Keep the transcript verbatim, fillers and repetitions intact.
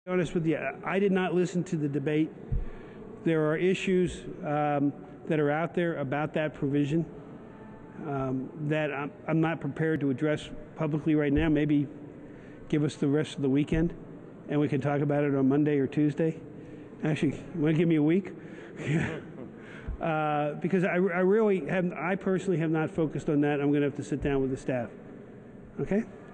Honest with you, I did not listen to the debate. There are issues um, that are out there about that provision um, that I'm, I'm not prepared to address publicly right now. Maybe give us the rest of the weekend and we can talk about it on Monday or Tuesday. Actually, you want to give me a week? uh, because I, I really have, I personally have not focused on that. I'm going to have to sit down with the staff. Okay?